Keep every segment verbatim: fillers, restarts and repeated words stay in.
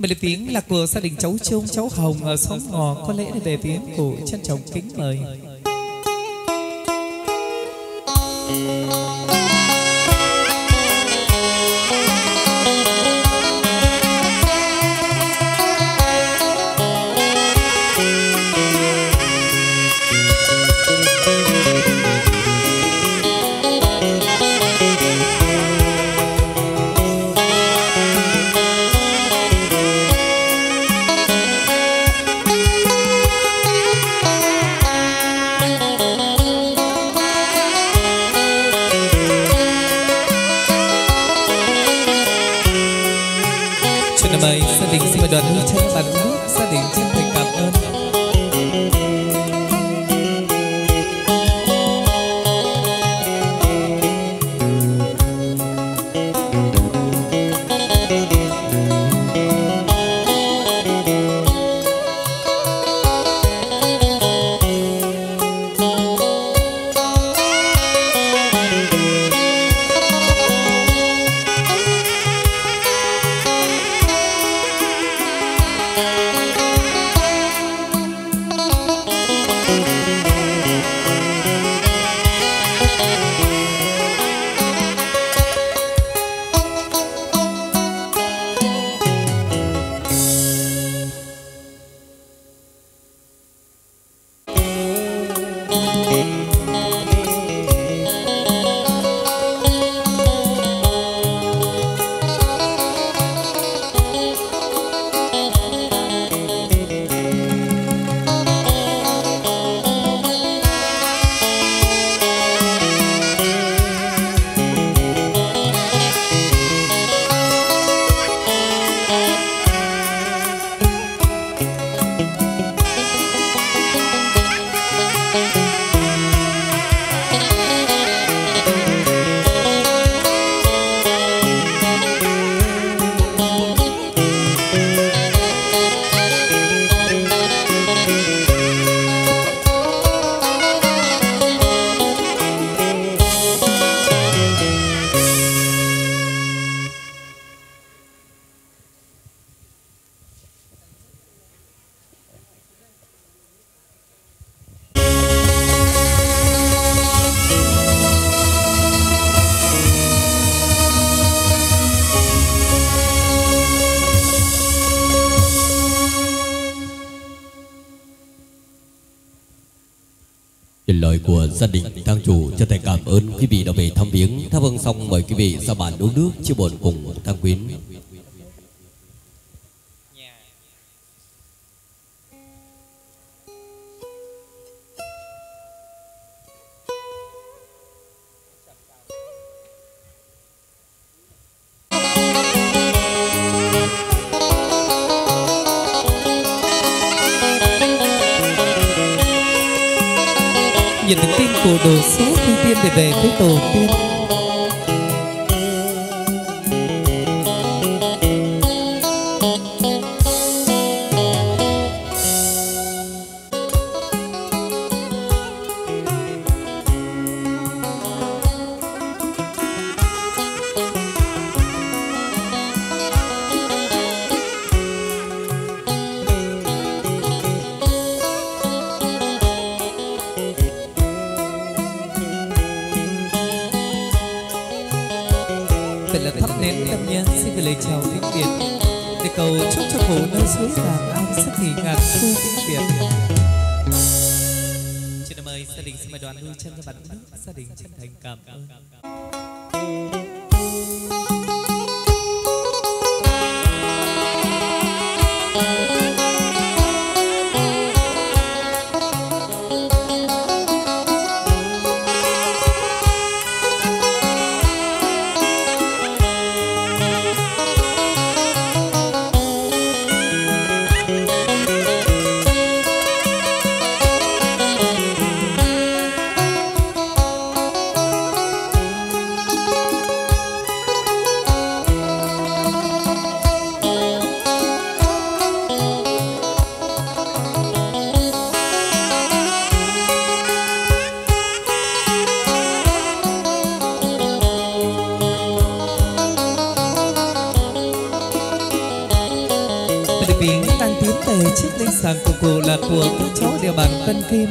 Mà là tiếng là của gia đình cháu Trung, cháu Hồng ở xóm Ngò. Có lẽ là về phía của trân trọng kính mời. Đoàn hương chân bàn nước gia đình chân thành cảm ơn. Lời của gia đình tang chủ chân thành cảm ơn quý vị đã về thăm viếng. Thắp hương xong mời quý vị ra bàn uống nước chia buồn cùng tang quyến. Nhận được tin của đồ số thi tiên để về với tổ tiên. Chào tiếng Việt để cầu chúc cho cổ nơi suối vàng an sức thì ngàn thu tiếng Việt. Xin mời gia đình xin mời đoàn nuôi chân cho bạn nước gia đình chân thành cảm ơn. về chiếc linh sàng của cụ là của các cháu địa bàn Tân Kim.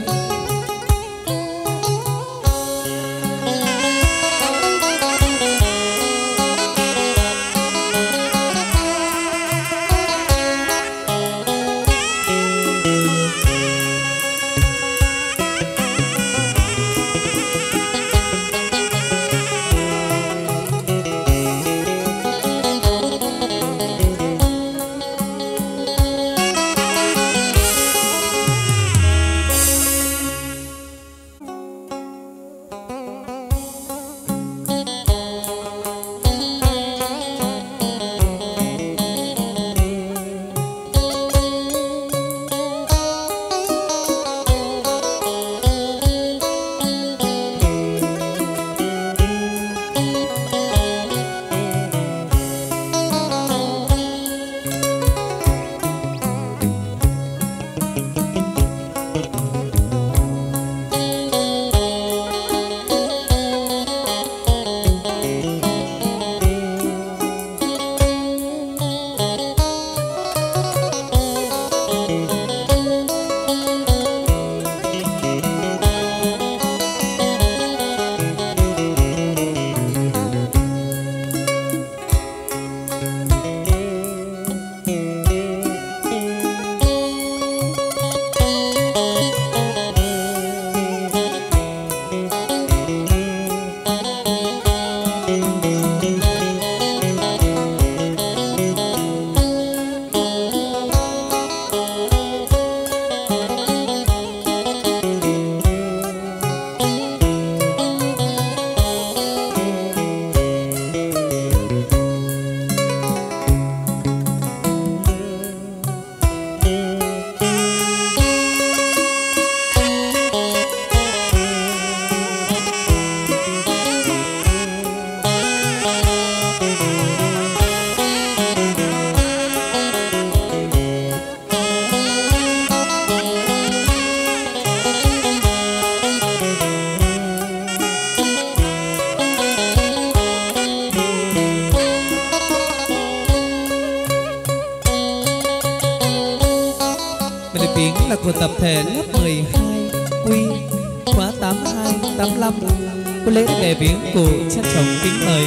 Của tập thể lớp mười hai Quy khóa tám hai tám lăm có lễ để viếng cụ trân trọng kính mời.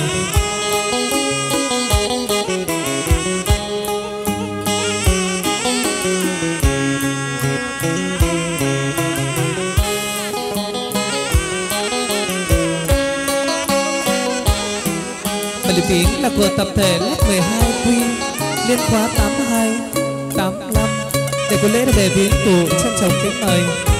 Bài lễ viếng là của tập thể lớp mười hai Quy liên khóa tám hai tám lăm để có lễ để viếng cụ trân trọng kính mời.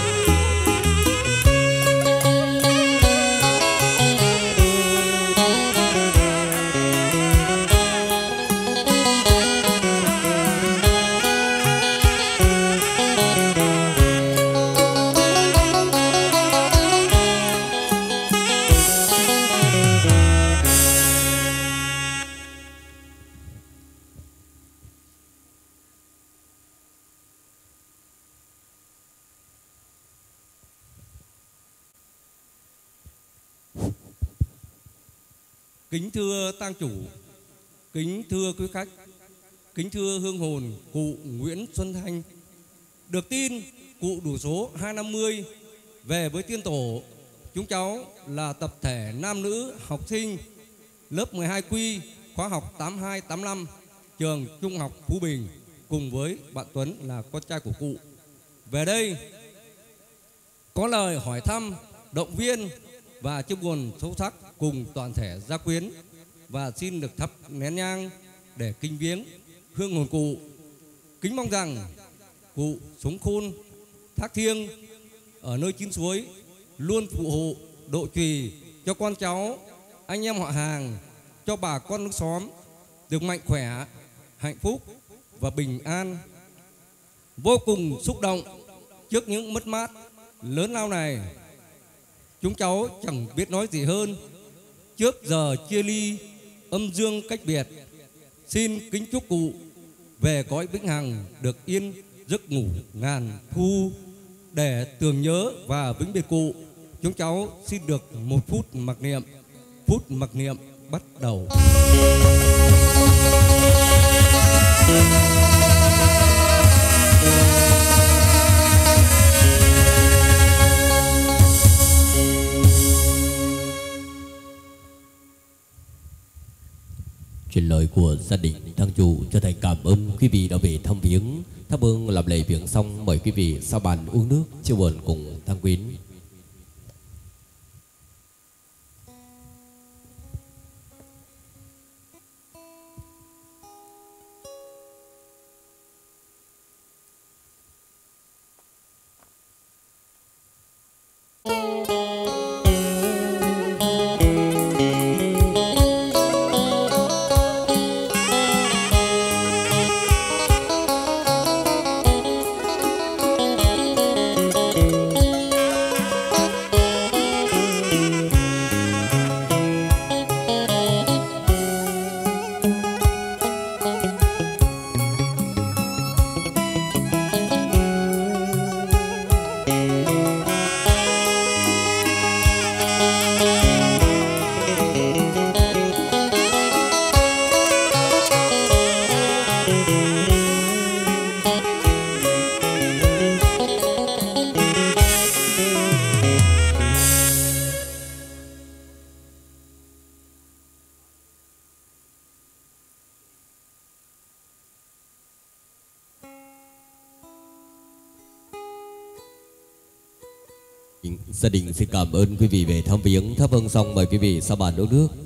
Kính thưa tang chủ, kính thưa quý khách, kính thưa hương hồn cụ Nguyễn Xuân Thanh. Được tin cụ đủ số hai trăm năm mươi về với tiên tổ. Chúng cháu là tập thể nam nữ học sinh lớp mười hai Quy khóa học tám hai tám lăm trường Trung học Phú Bình cùng với bạn Tuấn là con trai của cụ. Về đây có lời hỏi thăm, động viên và chia buồn sâu sắc cùng toàn thể gia quyến và xin được thắp nén nhang để kính viếng hương hồn cụ. Kính mong rằng cụ sống khôn thác thiêng ở nơi chín suối, luôn phù hộ độ trì cho con cháu, anh em họ hàng, cho bà con nước xóm được mạnh khỏe, hạnh phúc và bình an. Vô cùng xúc động trước những mất mát lớn lao này, chúng cháu chẳng biết nói gì hơn. Trước giờ chia ly âm dương cách biệt, xin kính chúc cụ về cõi vĩnh hằng được yên giấc ngủ ngàn thu. Để tưởng nhớ và vĩnh biệt cụ, chúng cháu xin được một phút mặc niệm. Phút mặc niệm bắt đầu. Truyền lời của gia đình thang chủ cho thầy cảm ơn quý vị đã về thăm viếng. Tháp Hương làm lễ viếng xong mời quý vị sau bàn uống nước chia buồn cùng thang quyến. Gia đình xin cảm ơn quý vị về thăm viếng. Tháp Hương xong mời quý vị sau bàn uống nước.